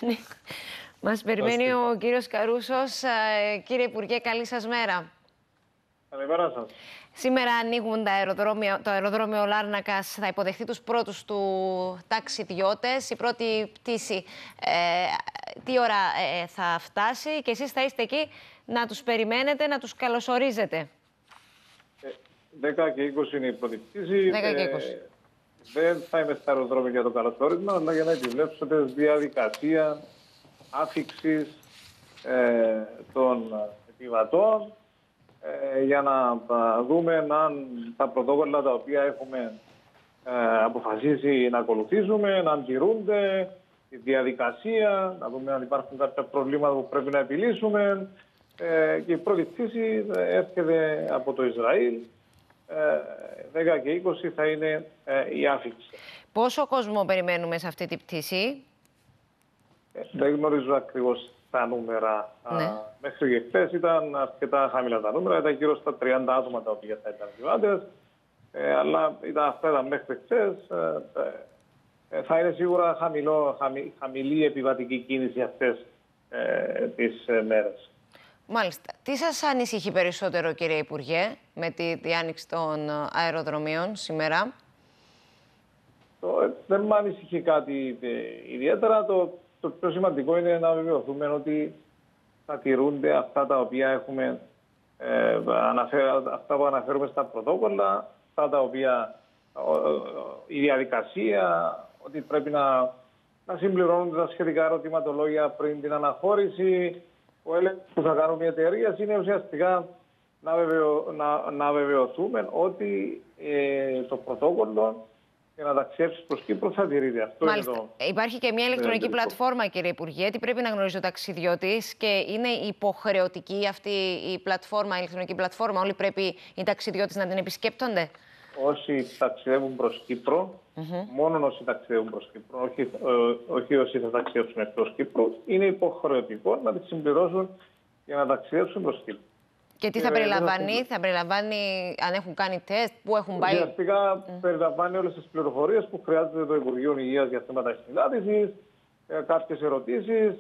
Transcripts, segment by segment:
Μας περιμένει ο κύριος Καρούσος. Κύριε Υπουργέ, καλή σας μέρα. Καλημέρα σας. Σήμερα ανοίγουν το αεροδρόμιο Λάρνακας, θα υποδεχτεί τους πρώτους του ταξιδιώτες. Η πρώτη πτήση τι ώρα θα φτάσει και εσείς θα είστε εκεί να τους περιμένετε, να τους καλωσορίζετε. 10 και 20 είναι η πρώτη πτήση. 10 και 20. Δεν θα είμαι στο αεροδρόμιο για το καλωσόρισμα, αλλά για να επιβλέψω τη διαδικασία άφιξης των επιβατών, για να δούμε αν τα πρωτόκολλα τα οποία έχουμε αποφασίσει να ακολουθήσουμε, να τηρούνται, τη διαδικασία, να δούμε αν υπάρχουν κάποια προβλήματα που πρέπει να επιλύσουμε. Και η πρώτη πτήση έρχεται από το Ισραήλ. 10 και 20 θα είναι η άφιξη. Πόσο κόσμο περιμένουμε σε αυτή τη πτήση? Δεν γνωρίζω ακριβώς τα νούμερα. Ναι. Μέχρι και χθες ήταν αρκετά χαμηλά τα νούμερα. Ήταν γύρω στα 30 άτομα τα οποία θα ήταν επιβάτες. Αλλά αυτά ήταν μέχρι χθες. Θα είναι σίγουρα χαμηλή επιβατική κίνηση αυτές τις μέρες. Μάλιστα. Τι σας ανησυχεί περισσότερο, κύριε Υπουργέ, με τη διάνοιξη των αεροδρομίων σήμερα? Δεν με ανησυχεί κάτι ιδιαίτερα. Το πιο σημαντικό είναι να βεβαιωθούμε ότι θα τηρούνται αυτά τα οποία έχουμε αυτά που αναφέρουμε στα πρωτόκολλα, αυτά τα οποία η διαδικασία, ότι πρέπει να συμπληρώνονται τα σχετικά ερωτηματολόγια πριν την αναχώρηση. Ο έλεγχος που θα κάνουν οι εταιρείες είναι ουσιαστικά να βεβαιωθούμε ότι το πρωτόκολλο για να ταξιδέψει προς Κύπρο θα τηρείται. Αυτό μάλιστα. Είναι το... Υπάρχει και μια ηλεκτρονική πλατφόρμα, κύριε Υπουργέ. Τι πρέπει να γνωρίζει ο ταξιδιώτης και είναι υποχρεωτική αυτή η πλατφόρμα, η ηλεκτρονική πλατφόρμα? Όλοι πρέπει οι ταξιδιώτες να την επισκέπτονται? Όσοι ταξιδεύουν προς Κύπρο, μόνο όσοι ταξιδεύουν προς Κύπρο, όχι όσοι θα ταξιδέψουν εκτός Κύπρου, είναι υποχρεωτικό να τις συμπληρώσουν για να ταξιδέψουν προς Κύπρο. Και τι θα περιλαμβάνει? Θα περιλαμβάνει αν έχουν κάνει τεστ, πού έχουν πάει? Ουσιαστικά περιλαμβάνει όλες τις πληροφορίες που χρειάζεται το Υπουργείο Υγείας για θέματα συγκράτησης, κάποιες ερωτήσεις,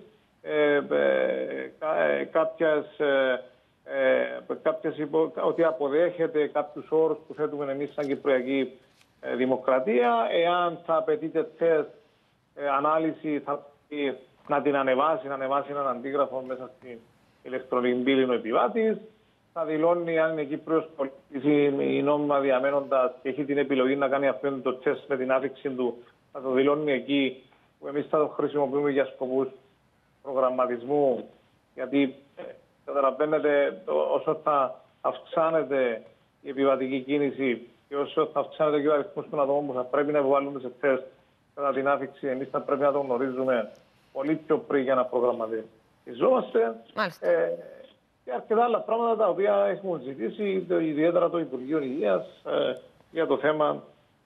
ότι αποδέχεται κάποιους όρους που θέτουμε εμείς σαν Κυπριακή Δημοκρατία. Εάν θα απαιτείται τεστ, ανάλυση, θα πρέπει να την ανεβάσει έναν αντίγραφο μέσα στην ηλεκτρονική πύλη ο επιβάτης. Θα δηλώνει αν είναι Κύπριος πολίτης ή νόμιμα διαμένοντας και έχει την επιλογή να κάνει αυτό το τεστ με την άφηξη του. Θα το δηλώνει εκεί, που εμείς θα το χρησιμοποιούμε για σκοπούς προγραμματισμού. Γιατί καταλαβαίνετε, όσο θα αυξάνεται η επιβατική κίνηση και όσο θα αυξάνεται και ο αριθμός των ατόμων που θα πρέπει να υποβάλουμε σε τεστ κατά την άφηξη, εμείς θα πρέπει να το γνωρίζουμε πολύ πιο πριν για να προγραμματιζόμαστε. Και αρκετά άλλα πράγματα τα οποία έχουμε ζητήσει, ιδιαίτερα το Υπουργείο Υγείας, για το θέμα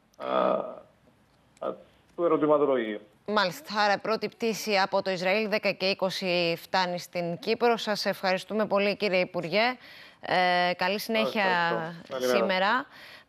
του ερωτηματολογίου. Μάλιστα. Άρα, πρώτη πτήση από το Ισραήλ, 10 και 20 φτάνει στην Κύπρο. Σας ευχαριστούμε πολύ, κύριε Υπουργέ. Καλή συνέχεια σήμερα.